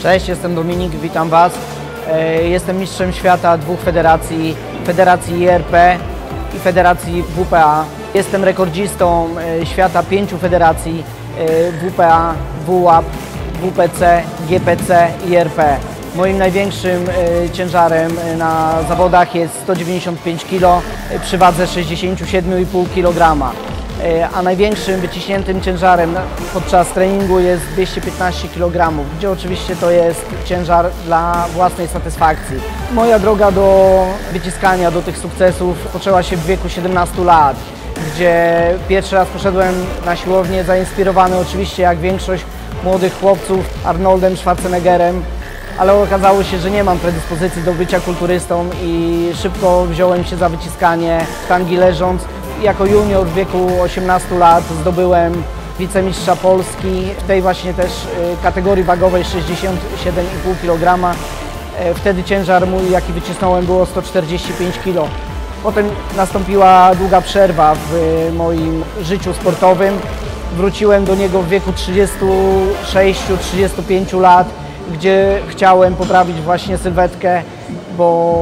Cześć, jestem Dominik, witam Was. Jestem mistrzem świata dwóch federacji, Federacji IRP i Federacji WPA. Jestem rekordzistą świata 5 federacji WPA, WUAP, WPC, GPC i IRP. Moim największym ciężarem na zawodach jest 195 kg przy wadze 67,5 kg. A największym wyciśniętym ciężarem podczas treningu jest 215 kg, gdzie oczywiście to jest ciężar dla własnej satysfakcji. Moja droga do wyciskania, do tych sukcesów poczęła się w wieku 17 lat, gdzie pierwszy raz poszedłem na siłownię zainspirowany oczywiście jak większość młodych chłopców Arnoldem Schwarzeneggerem, ale okazało się, że nie mam predyspozycji do bycia kulturystą i szybko wziąłem się za wyciskanie sztangi leżąc. Jako junior w wieku 18 lat zdobyłem wicemistrza Polski w tej właśnie też kategorii wagowej 67,5 kg. Wtedy ciężar mój, jaki wycisnąłem, było 145 kg. Potem nastąpiła długa przerwa w moim życiu sportowym. Wróciłem do niego w wieku 36-35 lat, gdzie chciałem poprawić właśnie sylwetkę, bo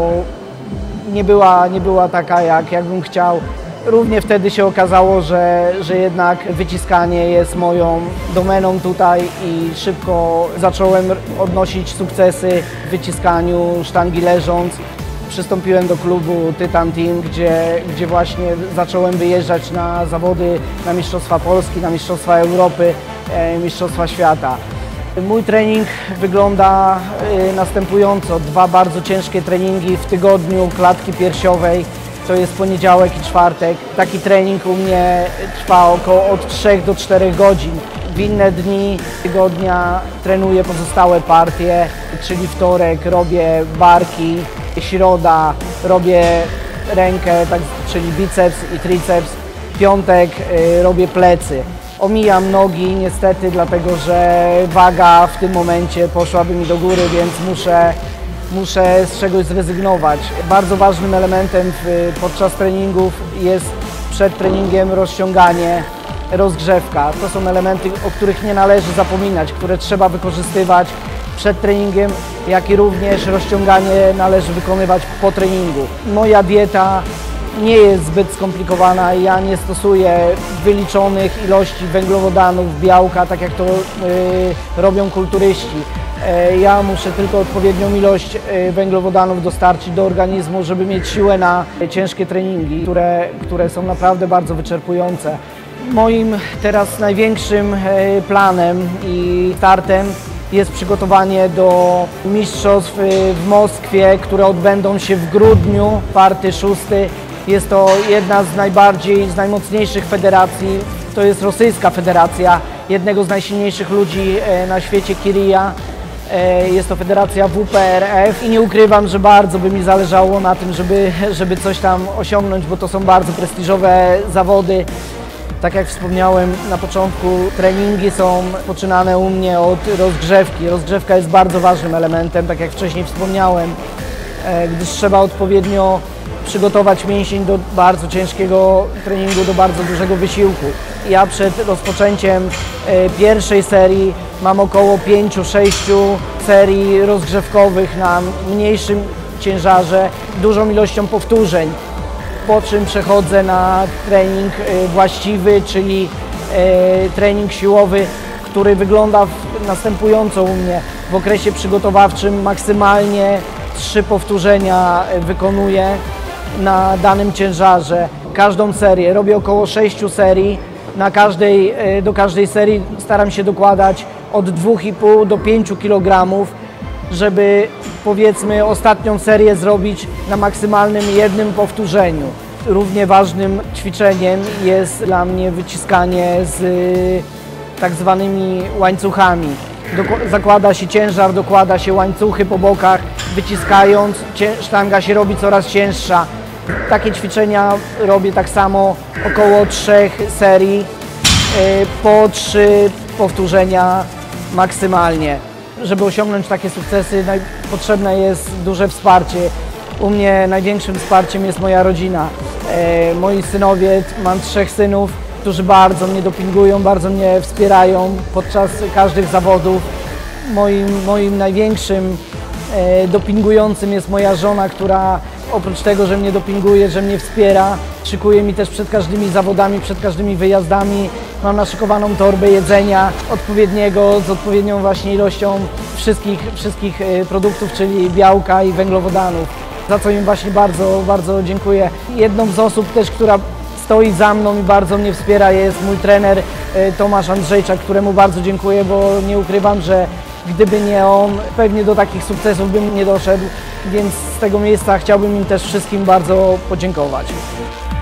nie była taka, jakbym chciał. Równie wtedy się okazało, że jednak wyciskanie jest moją domeną tutaj i szybko zacząłem odnosić sukcesy w wyciskaniu sztangi leżąc. Przystąpiłem do klubu Tytan Team, gdzie właśnie zacząłem wyjeżdżać na zawody, na Mistrzostwa Polski, na Mistrzostwa Europy, Mistrzostwa Świata. Mój trening wygląda następująco. 2 bardzo ciężkie treningi w tygodniu klatki piersiowej. To jest poniedziałek i czwartek. Taki trening u mnie trwa około od 3 do 4 godzin. W inne dni tygodnia trenuję pozostałe partie, czyli wtorek robię barki, środa robię rękę, czyli biceps i triceps, piątek robię plecy. Omijam nogi niestety, dlatego że waga w tym momencie poszłaby mi do góry, więc muszę z czegoś zrezygnować. Bardzo ważnym elementem podczas treningów jest przed treningiem rozciąganie, rozgrzewka. To są elementy, o których nie należy zapominać, które trzeba wykorzystywać przed treningiem, jak i również rozciąganie należy wykonywać po treningu. Moja dieta nie jest zbyt skomplikowana i ja nie stosuję wyliczonych ilości węglowodanów, białka, tak jak to robią kulturyści. Ja muszę tylko odpowiednią ilość węglowodanów dostarczyć do organizmu, żeby mieć siłę na ciężkie treningi, które są naprawdę bardzo wyczerpujące. Moim teraz największym planem i startem jest przygotowanie do mistrzostw w Moskwie, które odbędą się w grudniu, 4-6. Jest to jedna z najmocniejszych federacji, to jest rosyjska federacja, jednego z najsilniejszych ludzi na świecie, Kirija. Jest to federacja WPRF i nie ukrywam, że bardzo by mi zależało na tym, żeby coś tam osiągnąć, bo to są bardzo prestiżowe zawody. Tak jak wspomniałem na początku, treningi są poczynane u mnie od rozgrzewki. Rozgrzewka jest bardzo ważnym elementem, tak jak wcześniej wspomniałem, gdyż trzeba odpowiednio przygotować mięsień do bardzo ciężkiego treningu, do bardzo dużego wysiłku. Ja przed rozpoczęciem pierwszej serii mam około 5-6 serii rozgrzewkowych na mniejszym ciężarze, dużą ilością powtórzeń, po czym przechodzę na trening właściwy, czyli trening siłowy, który wygląda następująco u mnie. W okresie przygotowawczym maksymalnie 3 powtórzenia wykonuję na danym ciężarze. Każdą serię robię około 6 serii. Do każdej serii staram się dokładać od 2,5 do 5 kg, żeby powiedzmy ostatnią serię zrobić na maksymalnym 1 powtórzeniu. Równie ważnym ćwiczeniem jest dla mnie wyciskanie z tak zwanymi łańcuchami. Zakłada się ciężar, dokłada się łańcuchy po bokach, wyciskając sztanga się robi coraz cięższa. Takie ćwiczenia robię tak samo około 3 serii, po 3 powtórzenia maksymalnie. Żeby osiągnąć takie sukcesy, potrzebne jest duże wsparcie. U mnie największym wsparciem jest moja rodzina. Moi synowie, mam 3 synów, którzy bardzo mnie dopingują, bardzo mnie wspierają podczas każdych zawodów. moim największym dopingującym jest moja żona, która oprócz tego, że mnie dopinguje, że mnie wspiera, szykuje mi też przed każdymi zawodami, przed każdymi wyjazdami. Mam naszykowaną torbę jedzenia odpowiedniego, z odpowiednią właśnie ilością wszystkich produktów, czyli białka i węglowodanów, za co im właśnie bardzo, bardzo dziękuję. Jedną z osób też, która stoi za mną i bardzo mnie wspiera, jest mój trener Tomasz Andrzejczak, któremu bardzo dziękuję, bo nie ukrywam, że gdyby nie on, pewnie do takich sukcesów bym nie doszedł, więc z tego miejsca chciałbym im też wszystkim bardzo podziękować.